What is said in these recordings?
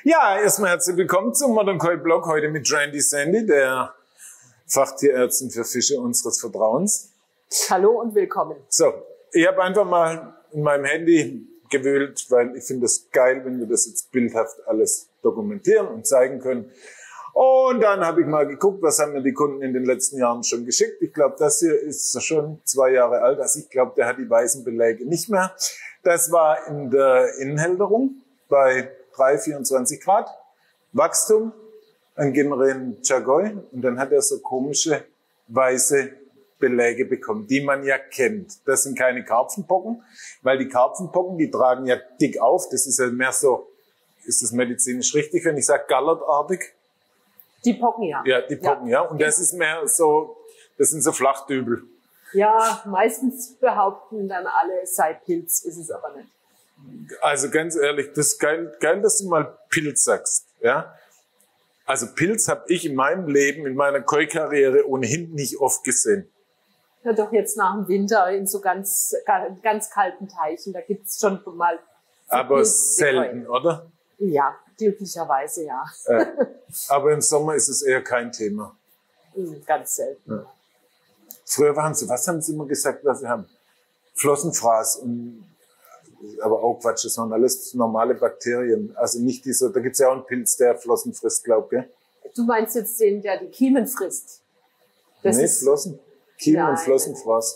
Ja, erstmal herzlich willkommen zum Modern Koi Blog, heute mit Randy Sandy, der Fachtierärztin für Fische unseres Vertrauens. Hallo und willkommen. So, ich habe einfach mal in meinem Handy gewühlt, weil ich finde es geil, wenn wir das jetzt bildhaft alles dokumentieren und zeigen können. Und dann habe ich mal geguckt, was haben mir die Kunden in den letzten Jahren schon geschickt. Ich glaube, das hier ist schon 2 Jahre alt. Also ich glaube, der hat die weißen Beläge nicht mehr. Das war in der Innenhälterung bei 24 Grad. Wachstum, ein Generen Chagoi. Und dann hat er so komische weiße Beläge bekommen, die man ja kennt. Das sind keine Karpfenpocken, weil die Karpfenpocken, die tragen ja dick auf. Das ist ja mehr so, ist das medizinisch richtig, wenn ich sage gallertartig? Die Pocken, ja. Ja, die Pocken, ja. Und das ist mehr so, das sind so Flachdübel. Ja, meistens behaupten dann alle, es sei Pilz, ist es aber nicht. Also ganz ehrlich, das ist geil, dass du mal Pilz sagst, ja. Also Pilz habe ich in meinem Leben, in meiner Koi-Karriere ohnehin nicht oft gesehen. Ja, doch jetzt nach dem Winter in so ganz kalten Teichen, da gibt's schon mal. Aber Pilz, selten, oder? Ja, glücklicherweise ja. Aber im Sommer ist es eher kein Thema. Ganz selten. Ja. Früher waren sie, was haben sie immer gesagt, was sie haben? Flossenfraß und, aber auch Quatsch, das waren alles normale Bakterien. Also nicht dieser, da gibt's ja auch einen Pilz, der Flossen frisst, glaub ich. Du meinst jetzt den, der die Kiemen frisst? Das nee, ist, Flossen. Kiemen ja, und Flossenfraß.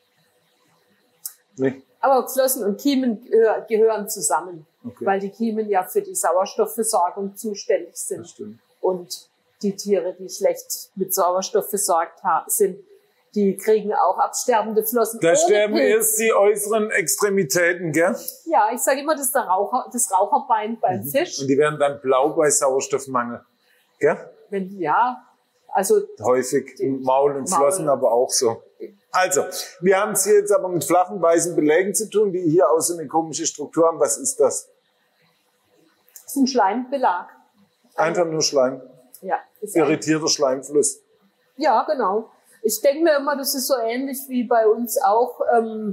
Nee. aber Flossen und Kiemen gehören zusammen, Okay. weil die Kiemen ja für die Sauerstoffversorgung zuständig sind. Das stimmt. Und die Tiere, die schlecht mit Sauerstoff versorgt sind, die kriegen auch absterbende Flossen. Da ohne sterben Pilz. erst die äußeren Extremitäten, gell? Ja, ich sage immer, das ist das Raucherbein beim Fisch. Und die werden dann blau bei Sauerstoffmangel, gell? Also Häufig im Maul und Maul. Flossen, aber auch so. Also, wir haben es hier jetzt aber mit flachen, weißen Belägen zu tun, die hier auch so eine komische Struktur haben. Was ist das? das ist ein Schleimbelag. Einfach nur Schleim. Ja, ist Irritierter Schleimfluss. ja, genau. Ich denke mir immer, das ist so ähnlich wie bei uns auch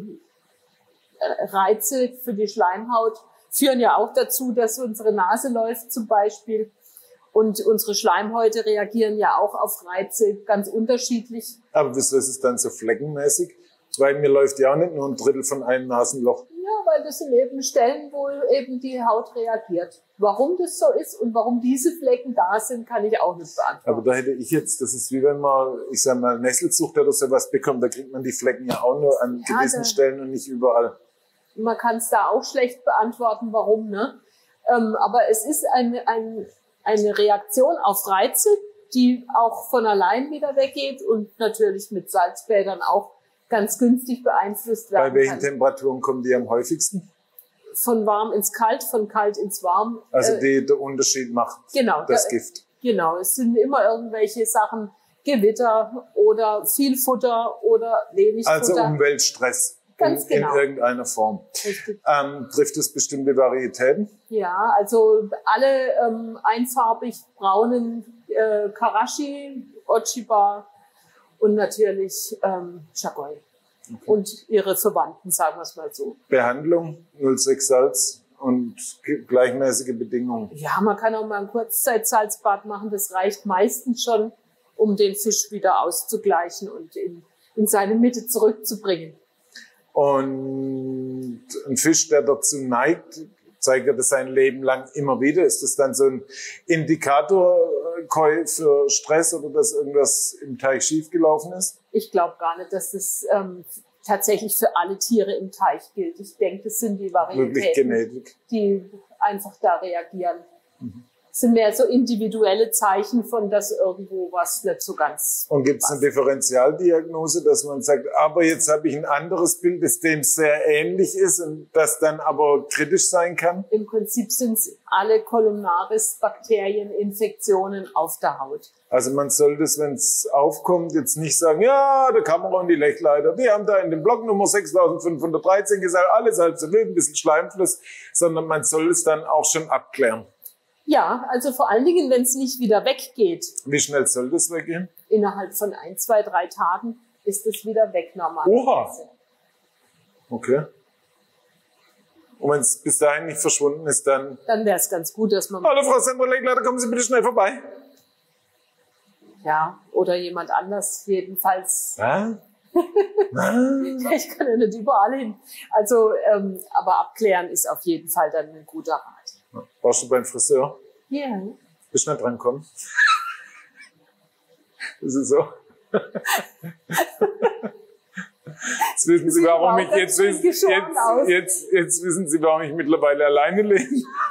Reize für die Schleimhaut führen ja auch dazu, dass unsere Nase läuft zum Beispiel. Und unsere Schleimhäute reagieren ja auch auf Reize ganz unterschiedlich. Aber wieso ist es dann so fleckenmäßig? Weil mir läuft ja auch nicht nur ein Drittel von einem Nasenloch. Ja, weil das sind eben Stellen, wo eben die Haut reagiert. Warum das so ist und warum diese Flecken da sind, kann ich auch nicht beantworten. Aber da hätte ich jetzt, das ist wie wenn man, ich sag mal, Nesselzucht oder sowas bekommt, da kriegt man die Flecken ja auch nur an gewissen Stellen und nicht überall. Man kann es da auch schlecht beantworten, warum, ne? Aber es ist eine Reaktion auf Reize, die auch von allein wieder weggeht und natürlich mit Salzbädern auch ganz günstig beeinflusst werden Bei welchen kann. Temperaturen kommen die am häufigsten? Von warm ins kalt, von kalt ins warm. Also der Unterschied macht Genau, das Gift. Genau, es sind immer irgendwelche Sachen, Gewitter oder viel Futter oder wenig Also Futter. Umweltstress Ganz genau. in irgendeiner Form. Richtig. Trifft es bestimmte Varietäten? Ja, also alle einfarbig braunen Karashi, Ochiba und natürlich Chagoi. Okay. Und ihre Verwandten, sagen wir es mal so. Behandlung, 0,6 Salz und gleichmäßige Bedingungen. Ja, man kann auch mal ein Kurzzeitsalzbad machen. Das reicht meistens schon, um den Fisch wieder auszugleichen und in seine Mitte zurückzubringen. Und ein Fisch, der dazu neigt, zeigt er das sein Leben lang immer wieder. Ist das dann so ein Indikator für Stress oder dass irgendwas im Teich schiefgelaufen ist? Ich glaube gar nicht, dass das tatsächlich für alle Tiere im Teich gilt. Ich denke, das sind die Varietäten, die einfach da reagieren. Das sind mehr so individuelle Zeichen von, dass irgendwo was nicht so ganz Und gibt es eine Differentialdiagnose, dass man sagt, aber jetzt habe ich ein anderes Bild, das dem sehr ähnlich ist und das dann aber kritisch sein kann? Im Prinzip sind es alle Columnaris-Bakterieninfektionen auf der Haut. Also man sollte es, wenn es aufkommt, jetzt nicht sagen, ja, der Kamera und die Lechleiter, die haben da in dem Block Nummer 6513 gesagt, alles halb so wild, ein bisschen Schleimfluss, sondern man soll es dann auch schon abklären. Ja, also vor allen Dingen, wenn es nicht wieder weggeht. Wie schnell soll das weggehen? Innerhalb von 1, 2, 3 Tagen ist es wieder weg normalerweise. Oha! Okay. Und wenn es bis dahin nicht verschwunden ist, dann... Dann wäre es ganz gut, dass man... Hallo Frau Semperlegler, kommen Sie bitte schnell vorbei. Ja, oder jemand anders jedenfalls. Ja? Ich kann ja nicht überall hin. Also, aber abklären ist auf jeden Fall dann ein guter Rat. Warst du beim Friseur? Ja. Bist du nicht dran gekommen? Das ist so. Jetzt wissen Sie, warum ich jetzt wissen Sie, warum ich mittlerweile alleine lebe.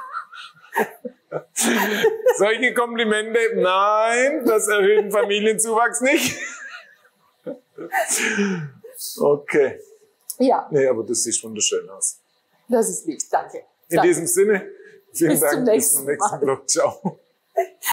Solche Komplimente, nein, das erhöht den Familienzuwachs nicht. Okay. Ja. Nee, aber das sieht wunderschön aus. Das ist lieb, danke. In diesem Sinne, vielen Bis Dank, zum bis zum nächsten nächsten Blog. Ciao.